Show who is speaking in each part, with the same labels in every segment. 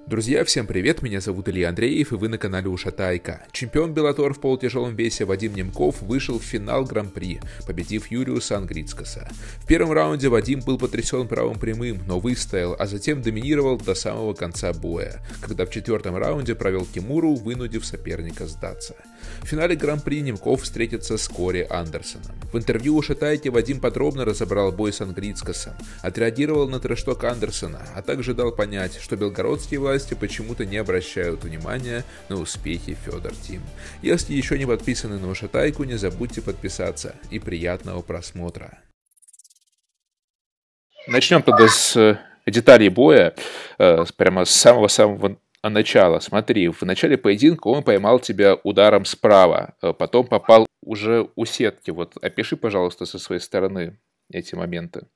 Speaker 1: Друзья, всем привет, меня зовут Илья Андреев, и вы на канале Ушатайка. Чемпион Беллатор в полутяжелом весе Вадим Немков вышел в финал Гран-при, победив Юриуса Ангрицкаса. В первом раунде Вадим был потрясен правым прямым, но выстоял, а затем доминировал до самого конца боя, когда в четвертом раунде провел Кимуру, вынудив соперника сдаться. В финале Гран-при Немков встретится с Кори Андерсоном. В интервью Ушатайки Вадим подробно разобрал бой с Ангрицкасом, отреагировал на трэш-ток Андерсона, а также дал понять, что белгородские власти почему-то не обращают внимания на успехи Федор Тим. Если еще не подписаны на Ушатайку, не забудьте подписаться, и приятного просмотра. Начнем тогда с деталей боя, прямо с самого-самого начала. Смотри, в начале поединка он поймал тебя ударом справа, потом попал уже у сетки. Вот опиши, пожалуйста, со своей стороны эти моменты.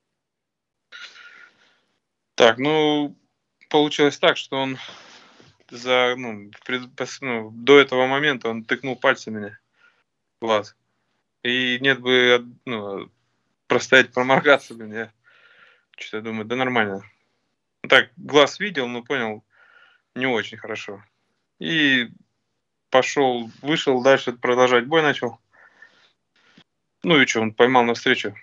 Speaker 2: Так, получилось так, что он до этого момента он тыкнул пальцем меня в глаз. И нет бы простоять, проморгаться, я что-то думаю, да нормально. Так, глаз видел, но понял, не очень хорошо. И вышел дальше продолжать бой начал. Ну и что, он поймал навстречу.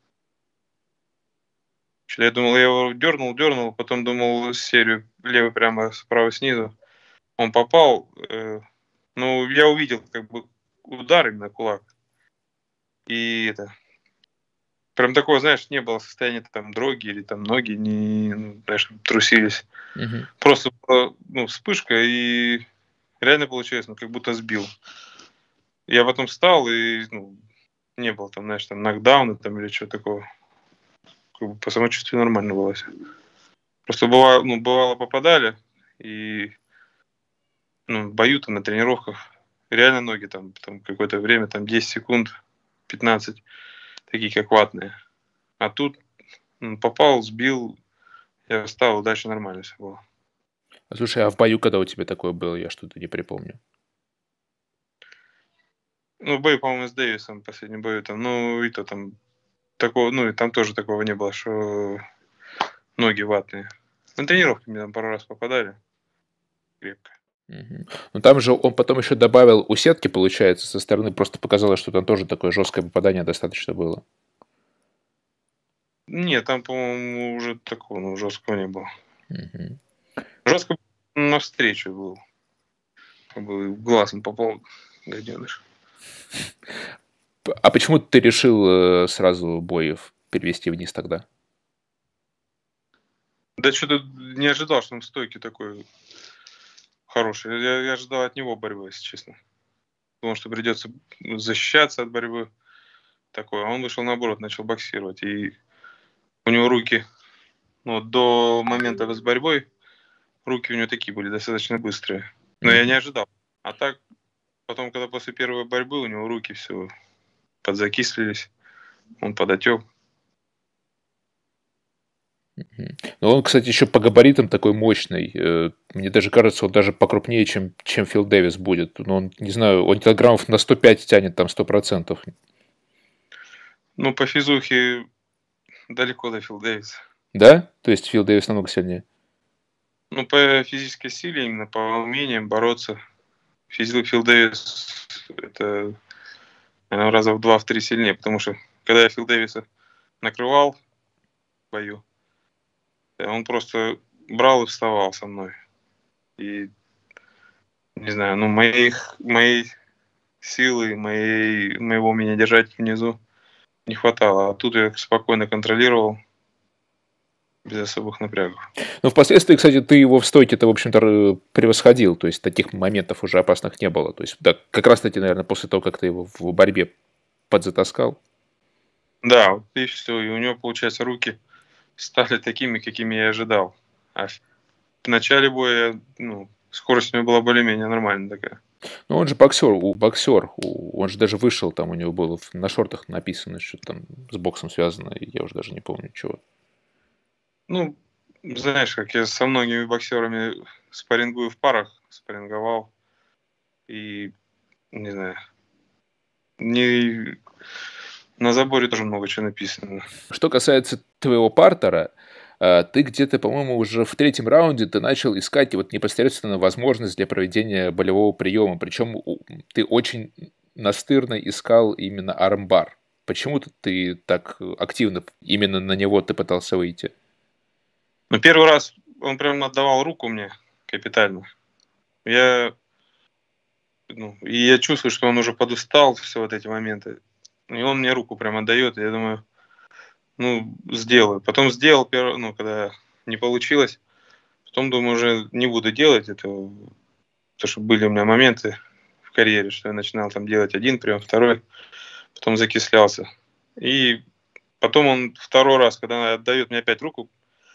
Speaker 2: Я думал, я его дернул, потом думал серию левый прямо, справа снизу. Он попал, я увидел как бы удар именно кулак. И прям такого, знаешь, не было состояния там дроги или там ноги не, трусились.
Speaker 1: Угу.
Speaker 2: Просто была, вспышка, и реально получилось, как будто сбил. Я потом встал, и, не было там, знаешь, там нокдауна там или что такого. Как бы по самочувствию нормально было все. Просто бывало попадали, и в бою там на тренировках реально ноги там какое-то время, там 10 секунд, 15, такие как ватные. А тут попал, сбил, я встал, и дальше нормально все было.
Speaker 1: Слушай, а в бою, когда у тебя такое было, я что-то не припомню.
Speaker 2: В бою, по-моему, с Дэвисом, последний бой, и то там такого, и там тоже такого не было, что ноги ватные. На тренировке мне там пару раз попадали крепко.
Speaker 1: Угу. Ну там же он потом еще добавил у сетки, получается, со стороны просто показалось, что там тоже такое жесткое попадание достаточно было.
Speaker 2: Нет, там, по-моему, уже такого, жесткого не было.
Speaker 1: Угу.
Speaker 2: Жестко навстречу был. Как бы глазом попал, гаденыш.
Speaker 1: А почему ты решил сразу бой перевести вниз тогда?
Speaker 2: Да что-то не ожидал, что он в стойке такой хороший. Я ожидал от него борьбы, если честно. Думал, что придется защищаться от борьбы такой. А он вышел наоборот, начал боксировать. И у него руки, до момента с борьбой, руки у него такие были достаточно быстрые. Но я не ожидал. А так, потом, когда после первой борьбы у него руки все подзакислились, он подотек.
Speaker 1: Ну, он, кстати, еще по габаритам такой мощный. Мне даже кажется, он даже покрупнее, чем Фил Дэвис будет. Но он, не знаю, он килограммов на 105 тянет там 100%.
Speaker 2: По физухе далеко до Фил Дэвиса.
Speaker 1: Да? То есть Фил Дэвис намного сильнее?
Speaker 2: По физической силе, именно по умениям бороться. Фил Дэвис это, наверное, раза в 2-3 сильнее, потому что когда я Фил Дэвиса накрывал в бою, он просто брал и вставал со мной. И, не знаю, моей силы, моего умения держать внизу не хватало. А тут я спокойно контролировал, без особых напрягов.
Speaker 1: Ну, впоследствии, кстати, ты его в стойке-то, в общем-то, превосходил. То есть таких моментов уже опасных не было. То есть, да, как раз-таки, наверное, после того, как ты его в борьбе подзатаскал.
Speaker 2: Да, вот и все. И у него, получается, руки стали такими, какими я ожидал. А в начале боя, скорость у него была более-менее нормальная такая.
Speaker 1: Ну, он же боксер. Он же даже вышел, там у него было на шортах написано, что там с боксом связано, и я уже даже не помню, чего.
Speaker 2: Знаешь, как я со многими боксерами спаррингую в парах, спарринговал. И, не знаю, на заборе тоже много чего написано.
Speaker 1: Что касается твоего партнера, Ты где-то, по-моему, уже в третьем раунде ты начал искать вот непосредственно возможность для проведения болевого приема. Причем ты очень настырно искал именно армбар. Почему ты так активно именно на него ты пытался выйти?
Speaker 2: Ну, первый раз он прям отдавал руку мне капитально. Я, и я чувствую, что он уже подустал, все вот эти моменты. И он мне руку прям отдает, и я думаю, сделаю. Потом сделал, когда не получилось. Потом, думаю, уже не буду делать это, потому что были у меня моменты в карьере, что я начинал там делать один прием, второй, потом закислялся. И потом он второй раз, когда отдает мне опять руку,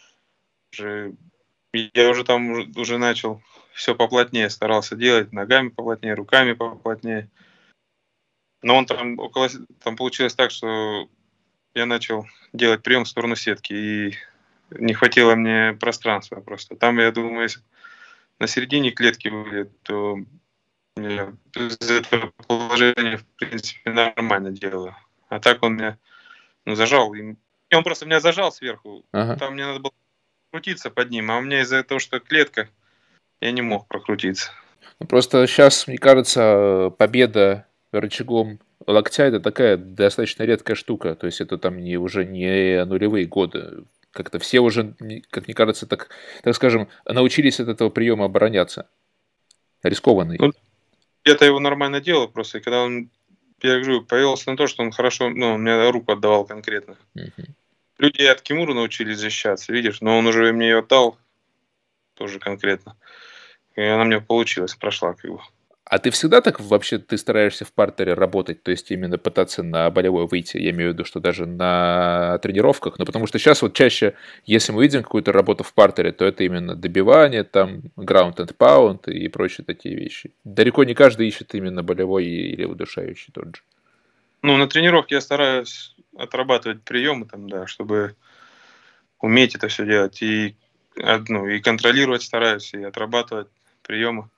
Speaker 2: я уже там уже начал все поплотнее, старался делать, ногами поплотнее, руками поплотнее. Но он там получилось так, что я начал делать прием в сторону сетки, и не хватило мне пространства просто. Там, я думаю, если на середине клетки были, то я из этого положения, в принципе, нормально делаю. А так он меня зажал. И он просто меня зажал сверху.
Speaker 1: Ага.
Speaker 2: Там мне надо было крутиться под ним, а у меня из-за того, что клетка, я не мог прокрутиться.
Speaker 1: Просто сейчас, мне кажется, победа рычагом локтя — это такая достаточно редкая штука. То есть это там уже не нулевые годы. Как-то все уже, как мне кажется, так скажем, научились от этого приема обороняться. Рискованный.
Speaker 2: Я-то его нормально делал просто, и когда я говорю, повелся на то, что он хорошо, он мне руку отдавал конкретно. Люди от Кимуру научились защищаться, видишь, но он уже мне ее отдал тоже конкретно. И она мне получилась, прошла как бы.
Speaker 1: А ты всегда так вообще ты стараешься в партере работать, то есть именно пытаться на болевой выйти? Я имею в виду, что даже на тренировках, потому что сейчас вот чаще, если мы видим какую-то работу в партере, то это именно добивание, там, ground and pound и прочие такие вещи. Далеко не каждый ищет именно болевой или удушающий тот же.
Speaker 2: На тренировке я стараюсь отрабатывать приемы там, да, чтобы уметь это все делать. И контролировать стараюсь, и отрабатывать приемы.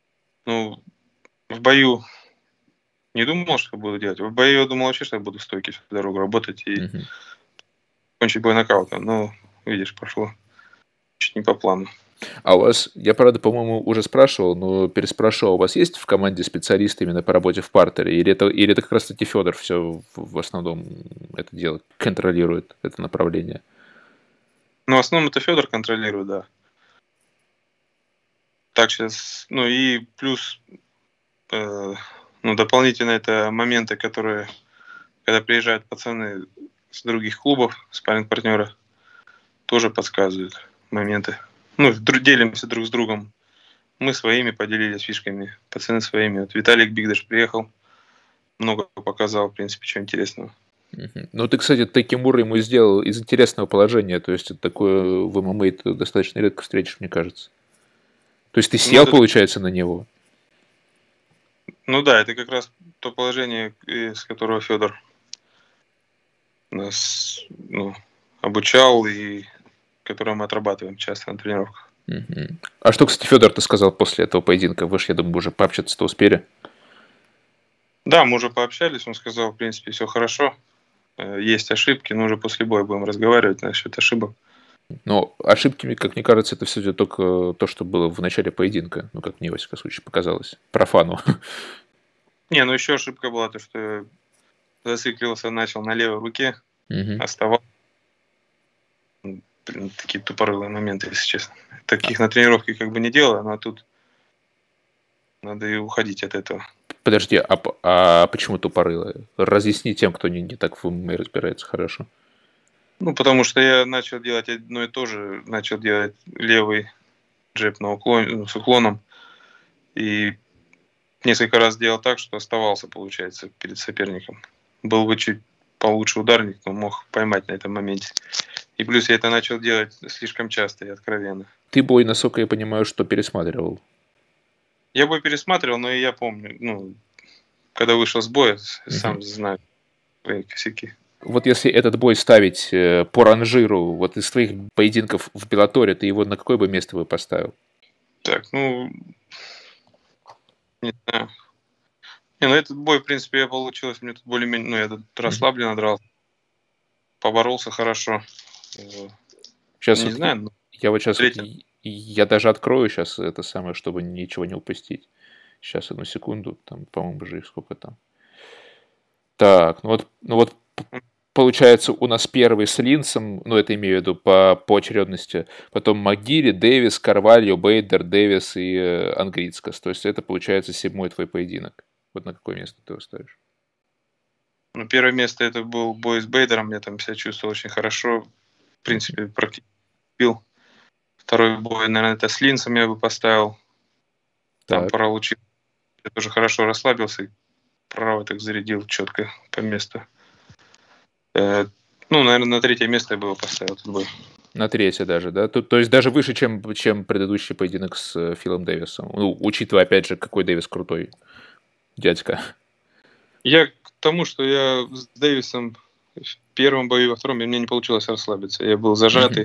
Speaker 2: В бою не думал, что буду делать. В бою я думал вообще, что я буду стойки всю дорогу работать и кончить бой нокаутом. Но, видишь, пошло чуть не по плану.
Speaker 1: А у вас, я, правда, по-моему, уже спрашивал, но переспрашивал, у вас есть в команде специалисты именно по работе в партере? Или это как раз-таки Федор все в основном это дело контролирует, это направление?
Speaker 2: В основном это Федор контролирует, да. Так сейчас, и плюс дополнительно это моменты, которые, когда приезжают пацаны с других клубов, спарринг-партнеры, тоже подсказывают моменты. Делимся друг с другом. Мы своими поделились фишками, пацаны своими. Вот Виталик Бигдаш приехал, много показал, в принципе, чего интересного.
Speaker 1: Ну, ты, кстати, Текимура ему сделал из интересного положения, то есть это такое в ММА ты достаточно редко встретишь, мне кажется. То есть ты сел, получается, на него?
Speaker 2: Да, это как раз то положение, из которого Федор нас обучал и которое мы отрабатываем часто на тренировках.
Speaker 1: А что, кстати, Федор-то сказал после этого поединка? Вы же, я думаю, уже пообщаться-то успели.
Speaker 2: Да, мы уже пообщались, он сказал, в принципе, все хорошо. Есть ошибки, но уже после боя будем разговаривать насчет ошибок.
Speaker 1: Но ошибками, как мне кажется, это все только то, что было в начале поединка. Как мне, во всяком случае, показалось. Профану.
Speaker 2: Еще ошибка была то, что зациклился, начал на левой руке, оставался. Такие тупорылые моменты, если честно. Таких на тренировке как бы не делаю, но тут надо и уходить от этого.
Speaker 1: Подожди, а почему тупорылые? Разъясни тем, кто не так в ММА разбирается хорошо.
Speaker 2: Потому что я начал делать одно и то же. Начал делать левый джеб на с уклоном. И несколько раз делал так, что оставался, получается, перед соперником. Был бы чуть получше ударник, но мог поймать на этом моменте. И плюс я это начал делать слишком часто и откровенно.
Speaker 1: Ты бой, насколько я понимаю, что пересматривал?
Speaker 2: Я бой пересматривал, но и я помню, когда вышел с боя, сам знаю свои косяки.
Speaker 1: Вот если этот бой ставить по ранжиру, вот из твоих поединков в Беллаторе, ты его на какое бы место бы поставил?
Speaker 2: Так, не знаю. Этот бой, в принципе, получилось, мне тут более-менее, я тут расслабленно дрался, поборолся хорошо.
Speaker 1: Сейчас
Speaker 2: Не знаю, но
Speaker 1: я вот сейчас
Speaker 2: третьим.
Speaker 1: я даже открою сейчас это самое, чтобы ничего не упустить. Сейчас, одну секунду, там, по-моему, же их сколько там. Так, ну вот получается у нас первый с Линсом, ну это имею в виду по очередности, потом Магири, Дэвис, Карвальо, Бейдер, Дэвис и Ангрицкас. То есть это получается 7-й твой поединок. Вот на какое место ты его ставишь?
Speaker 2: Ну, первое место это был бой с Бейдером, я там себя чувствовал очень хорошо. В принципе, практически бил. Второй бой, наверное, это с Линсом я бы поставил. Там
Speaker 1: Так.
Speaker 2: получил. Я тоже хорошо расслабился и право так зарядил четко по месту. Ну, наверное, на третье место я бы его поставил этот бой.
Speaker 1: На третье даже, да? То есть даже выше, чем предыдущий поединок с Филом Дэвисом. Ну, учитывая, опять же, какой Дэвис крутой дядька.
Speaker 2: Я к тому, что я с Дэвисом в первом бою, во втором, и мне не получилось расслабиться. Я был зажатый.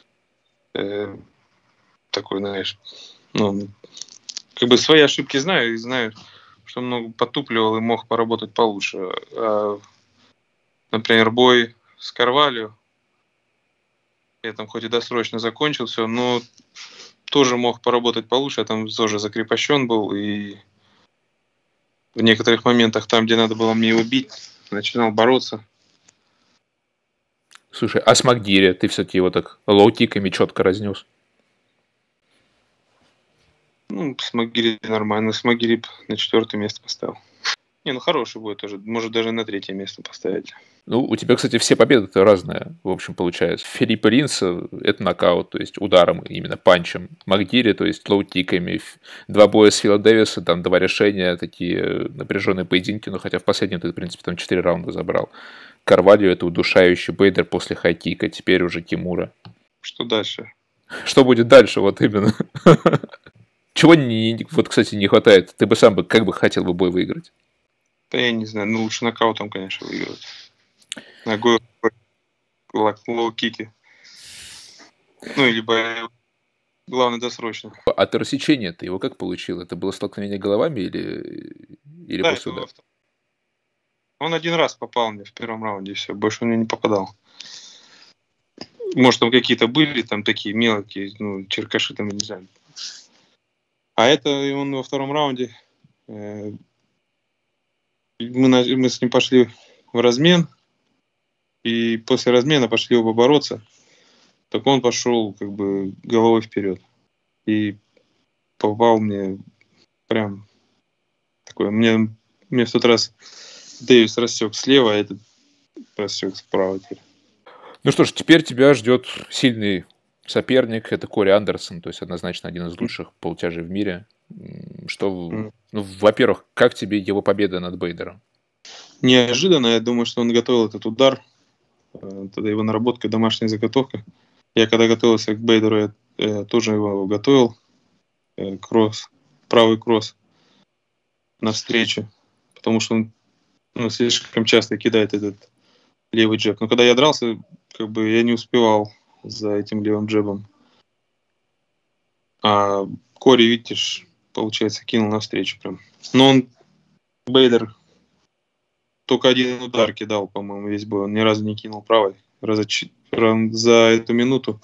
Speaker 2: Такой, знаешь, ну, как бы свои ошибки знаю и знаю, что много потупливал и мог поработать получше. Например, бой с Карвалью, я там хоть и досрочно закончил все, но тоже мог поработать получше. Я там тоже закрепощен был и в некоторых моментах там, где надо было мне его бить, начинал бороться.
Speaker 1: Слушай, а с Макдири ты все-таки его так лоу-киками четко разнес?
Speaker 2: Ну, с Магири нормально. С Магири на 4-е место поставил. Не, ну хороший бой тоже. Может даже на 3-е место поставить.
Speaker 1: Ну, у тебя, кстати, все победы-то разные, в общем, получается. Филиппа Ринса — это нокаут, то есть ударом, именно панчем. Макдири, то есть лоу-киками. 2 боя с Фила Дэвиса, там 2 решения, такие напряженные поединки, но хотя в последнем ты, в принципе, там 4 раунда забрал. Карвальо — это удушающий Бейдер после хай-кика, теперь уже Кимура.
Speaker 2: Что дальше?
Speaker 1: Что будет дальше, вот именно? Чего, вот, кстати, не хватает? Ты бы сам бы, как бы хотел бы бой выиграть?
Speaker 2: Да я не знаю. Ну, лучше нокаутом, конечно, выигрывать. Ногой лоу-кики. Ну, либо главное досрочно.
Speaker 1: А ты рассечение ты его как получил? Это было столкновение головами или
Speaker 2: Да,
Speaker 1: после
Speaker 2: это
Speaker 1: удара?
Speaker 2: он один раз попал мне в первом раунде, и все, больше он мне не попадал. Может, там какие-то были, там такие мелкие, ну, черкаши, там, я не знаю. А это он во втором раунде. Мы с ним пошли в размен, и после размена пошли оба бороться. Так он пошел как бы головой вперед. И попал мне прям такой. Мне в тот раз Дэвис рассек слева, а этот рассек справа.
Speaker 1: Ну что ж, теперь тебя ждет сильный соперник. Это Кори Андерсон, то есть однозначно один из лучших полутяжей в мире. Что, ну, во-первых, как тебе его победа над Бейдером?
Speaker 2: Неожиданно, я думаю, что он готовил этот удар. Тогда его наработка, домашняя заготовка. Я когда готовился к Бейдеру, я тоже его готовил. Кросс, правый кросс навстречу. Потому что он слишком часто кидает этот левый джеб. Но когда я дрался, как бы я не успевал за этим левым джебом. А Кори, видишь, получается, кинул навстречу прям. Но он, Бейдер, только один удар кидал, по-моему, весь бой. Он ни разу не кинул правой. За эту минуту,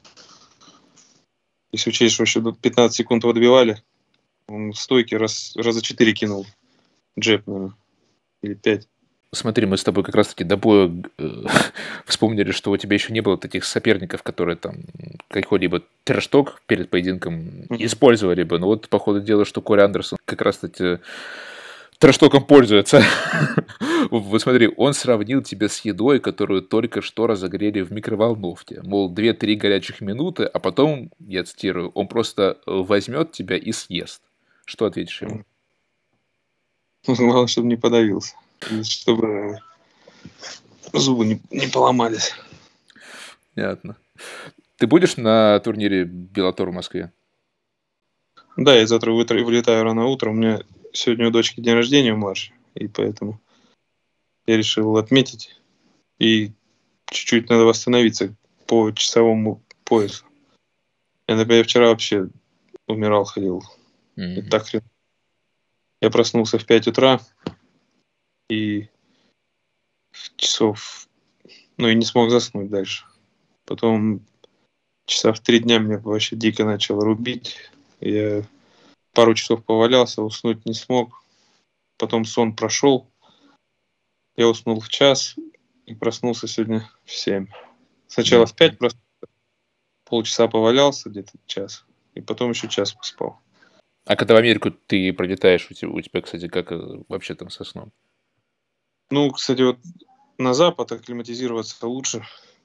Speaker 2: если учесть, что еще 15 секунд его отбивали, он в стойке раза 4 кинул джеб, наверное, или 5.
Speaker 1: Смотри, мы с тобой как раз-таки до боя вспомнили, что у тебя еще не было таких соперников, которые там какой-либо трэш-ток перед поединком использовали бы. Но вот, по ходу дела, что Кори Андерсон как раз-таки трэш-током пользуется. Вот смотри, он сравнил тебя с едой, которую только что разогрели в микроволновке. Мол, 2-3 горячих минуты, а потом, я цитирую, он просто возьмет тебя и съест. Что ответишь ему?
Speaker 2: Главное, чтобы не подавился. И чтобы зубы не поломались.
Speaker 1: Понятно. Ты будешь на турнире Беллатор в Москве?
Speaker 2: Да, я завтра вылетаю рано утром. У меня сегодня у дочки день рождения младшей, и поэтому я решил отметить. И чуть-чуть надо восстановиться по часовому поясу. Я, например, вчера вообще умирал, ходил. И так хрен. Я проснулся в 5 утра и в часов... Ну, и не смог заснуть дальше. Потом часа в 3 дня меня вообще дико начало рубить. Я пару часов повалялся, уснуть не смог. Потом сон прошел. Я уснул в час и проснулся сегодня в 7. Сначала в 5 проснулся, полчаса повалялся, где-то час, и потом еще час поспал.
Speaker 1: А когда в Америку ты прилетаешь, у тебя, кстати, как вообще там со сном?
Speaker 2: Ну, кстати, вот на Запад акклиматизироваться лучше.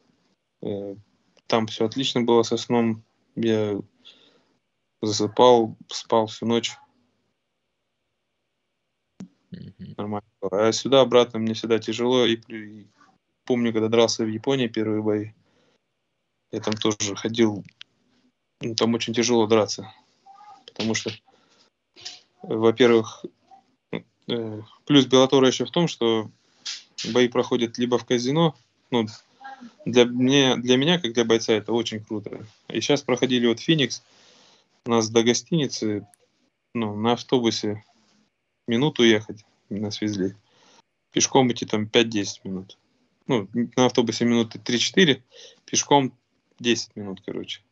Speaker 2: Там все отлично было со сном. Я засыпал, спал всю ночь. Нормально было. А сюда обратно мне всегда тяжело. И помню, когда дрался в Японии первые бои, я там тоже ходил. Ну, там очень тяжело драться. Потому что, во-первых, плюс Беллатора еще в том, что бои проходят либо в казино. Ну, для меня, как для бойца, это очень круто. И сейчас проходили вот Феникс. У нас до гостиницы, ну, на автобусе минуту ехать нас везли. Пешком идти там 5-10 минут. Ну, на автобусе минуты 3-4, пешком 10 минут, короче.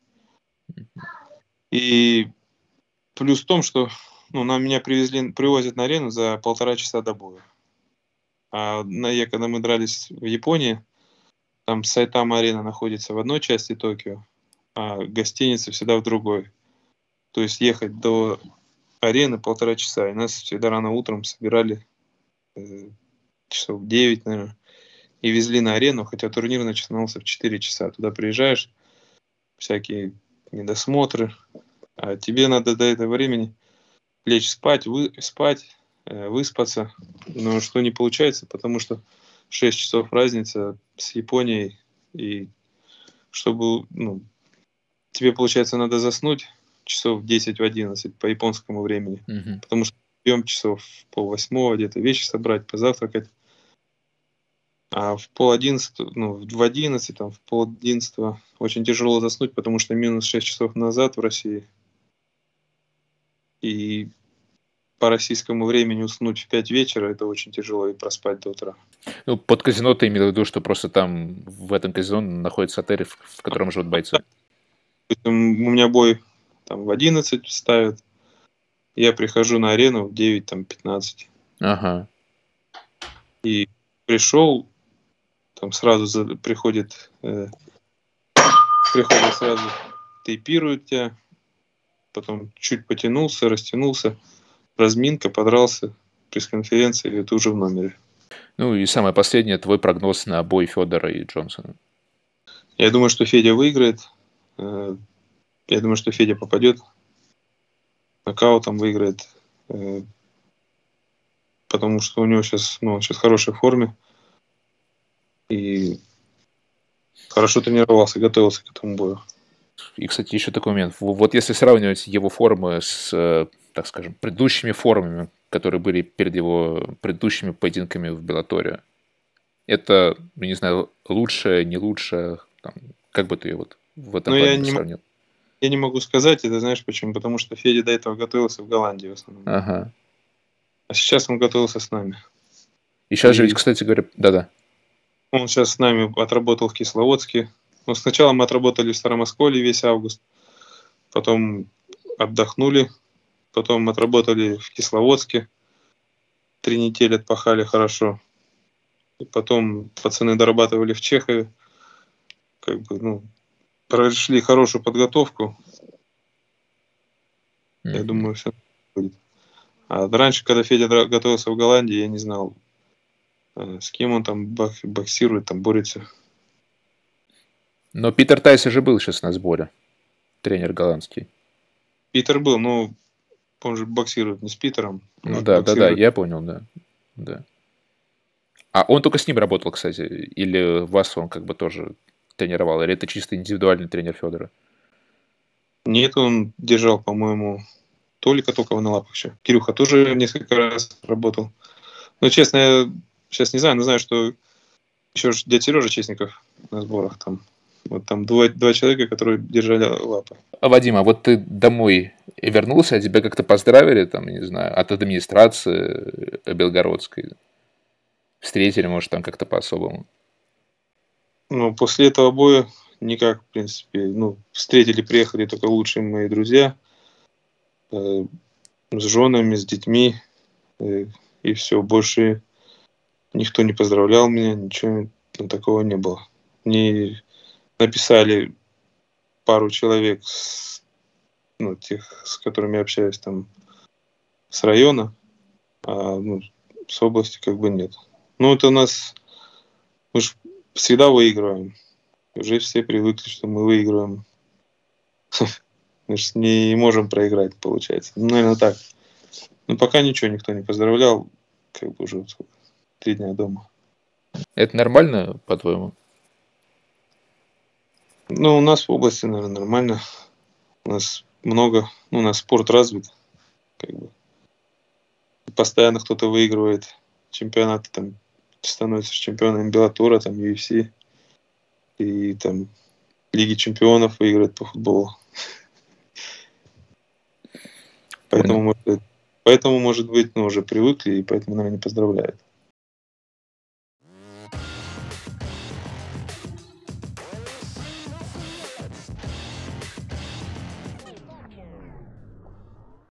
Speaker 2: И плюс в том, что ну, меня привозят на арену за 1,5 часа до боя. А когда мы дрались в Японии, там Сайтама-арена находится в одной части Токио, а гостиница всегда в другой. То есть ехать до арены 1,5 часа. И нас всегда рано утром собирали часов 9, наверное, и везли на арену, хотя турнир начинался в 4 часа. Туда приезжаешь, всякие недосмотры, а тебе надо до этого времени лечь спать, выспаться, но что не получается, потому что 6 часов разница с Японией, и чтобы, ну, тебе, получается, надо заснуть часов в 10-11 по японскому времени, потому что идем часов в 7:30 где-то, вещи собрать, позавтракать. А в 10:30, ну, в 11, там, в 10:30 очень тяжело заснуть, потому что минус 6 часов назад в России. И по российскому времени уснуть в 5 вечера это очень тяжело, и проспать до утра.
Speaker 1: Ну, под казино ты имел в виду, что просто там в этом казино находится отель, в котором живут бойцы?
Speaker 2: У меня бой там в 11 ставят, я прихожу на арену в 9:15.
Speaker 1: Ага.
Speaker 2: И пришел, там сразу приходит сразу, тейпируют тебя, потом чуть потянулся, растянулся, разминка, подрался, пресс-конференция, и ты уже в номере.
Speaker 1: Ну и самое последнее, твой прогноз на бой Федора и Джонсона.
Speaker 2: Я думаю, что Федя выиграет. Я думаю, что Федя попадет. Нокаутом выиграет. Потому что у него сейчас в хорошей форме. И хорошо тренировался, готовился к этому бою.
Speaker 1: И, кстати, еще такой момент. Вот если сравнивать его формы с, так скажем, предыдущими формами, которые были перед его предыдущими поединками в Беллаторе, это, не знаю, лучше, не лучше, там, как бы ты вот в этом плане сравнил?
Speaker 2: Я не могу сказать, это знаешь почему? Потому что Федя до этого готовился в Голландии в основном.
Speaker 1: Ага.
Speaker 2: А сейчас он готовился с нами.
Speaker 1: И сейчас же ведь, кстати говоря, да-да.
Speaker 2: Он сейчас с нами отработал в Кисловодске. Ну, сначала мы отработали в Старомосколе весь август. Потом отдохнули. Потом отработали в Кисловодске. 3 недели отпахали хорошо. И потом пацаны дорабатывали в Чехове. Как бы, ну, прошли хорошую подготовку. Я думаю, все будет. А раньше, когда Федя готовился в Голландии, я не знал, с кем он там боксирует, там борется.
Speaker 1: Но Питер Тайс же был сейчас на сборе. Тренер голландский.
Speaker 2: Питер был, но он же боксирует не с Питером.
Speaker 1: Ну да, я понял, да. А он только с ним работал, кстати? Или вас он как бы тоже тренировал? Или это чисто индивидуальный тренер Федора?
Speaker 2: Нет, он держал, по-моему, Толика только на лапах еще. Кирюха тоже несколько раз работал. Но, честно, я сейчас не знаю, но знаю, что еще дядя Сережа Честников на сборах там. Вот там два человека, которые держали лапы.
Speaker 1: Вадим, а вот ты домой вернулся, а тебя как-то поздравили, там, не знаю, от администрации белгородской? Встретили, может, там как-то по-особому?
Speaker 2: Ну, после этого боя никак, в принципе, ну, встретили, приехали только лучшие мои друзья, с женами, с детьми, и все, больше никто не поздравлял меня, ничего такого не было. Мне написали пару человек, ну, тех, с которыми я общаюсь там с района, а ну, с области как бы нет. Ну, это у нас, мы же всегда выигрываем. Уже все привыкли, что мы выигрываем. Мы же не можем проиграть, получается. Ну, наверное, так. Но пока ничего никто не поздравлял. Как бы уже 3 дня дома.
Speaker 1: Это нормально, по-твоему?
Speaker 2: Ну, у нас в области, наверное, нормально. У нас много, ну, у нас спорт развит. Как бы. Постоянно кто-то выигрывает чемпионаты, там, становится чемпионом Беллатора, там, UFC. И там Лиги чемпионов выиграет по футболу.
Speaker 1: Понял.
Speaker 2: Поэтому, может быть, ну, уже привыкли, и поэтому, наверное, не поздравляют.